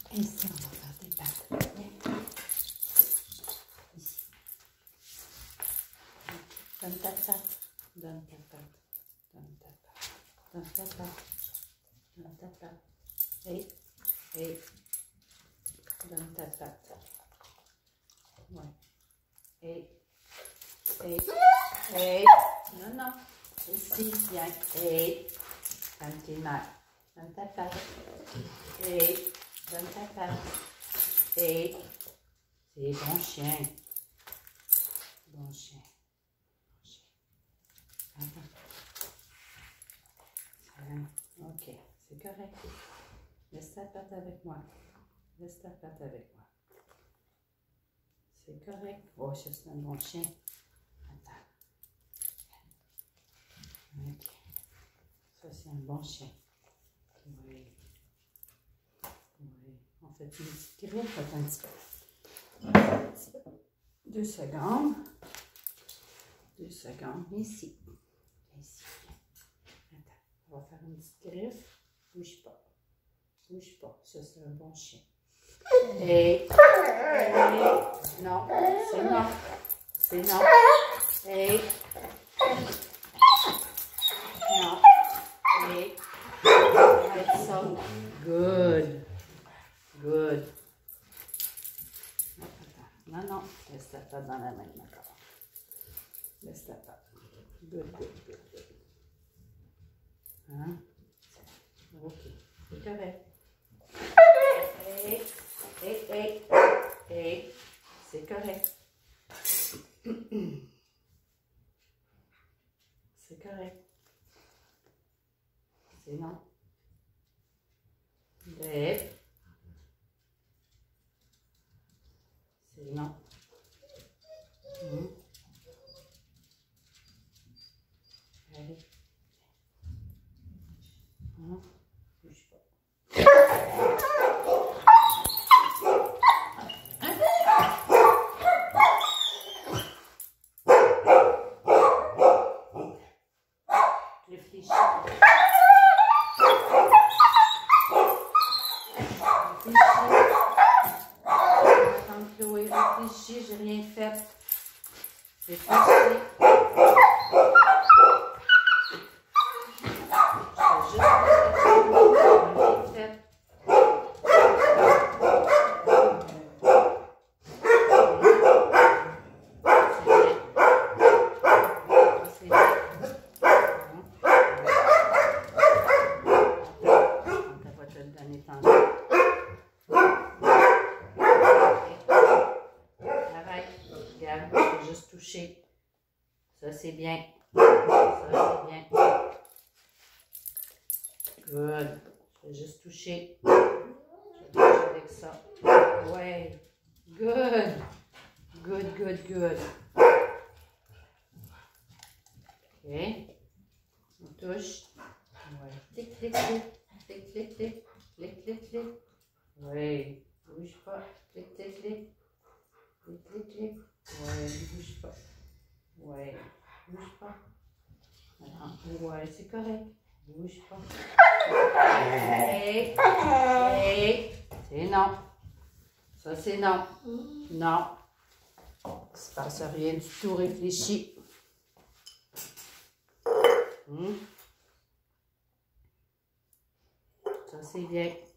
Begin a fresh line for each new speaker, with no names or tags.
Ici, on va faire des pattes. Viens. Ici. Donne ta patte. Donne ta patte. Donne ta patte. Donne ta patte. Donne ta patte. Hey. Hey. Donne ta patte. Ouais. Hey. Hey. Hey. Non, non. Ici, viens. Hey. Donne tes mains. Donne ta patte. Hey. Donne ta patte. Hey. C'est bon chien. Bon chien. Bon chien. Attends. Ok, c'est correct. Laisse ta patte avec moi. Laisse ta patte avec moi. C'est correct. Oh, ça c'est un bon chien. Attends. Ok. Ça c'est un bon chien. Oui. Oui. On fait une petite griffe. Attends un petit peu. 2 secondes. 2 secondes. Ici. Ici. Attends. On va faire une petite griffe. Bouge pas. Bouge pas. Ça, c'est un bon chien. Et. Non. C'est non. C'est non. Et. Non. Et. Arrête ça. Good. Good. Non, non. Laisse ta patte dans la main, d'accord. Laisse ta patte. Good, good, good, good. Hein? Ok. C'est correct. Hey, hey, hey, hey. C'est correct. C'est correct. C'est non. Hey. C'est non. Allez. Bouge pas. Réfléchis. Attends, Chloé, réfléchis, j'ai rien fait. Réfléchis. Regarde, je vais juste toucher. Ça, c'est bien. Ça, c'est bien. Good. Je vais juste toucher. Je vais toucher avec ça. Ouais. Good. Good, good, good. OK. On touche. Ouais. Clic, clic, clic. Clic, clic, clic. Clic, clic, clic. Oui. Bouge pas. Clic, clic, clic. Clic, clic, clic. Ouais, bouge pas. Ouais, bouge pas. Ouais, c'est correct. Bouge pas. Hey, hey. C'est non. Ça, c'est non. Non. Il ne se passe rien du tout. Réfléchis. Ça, c'est bien.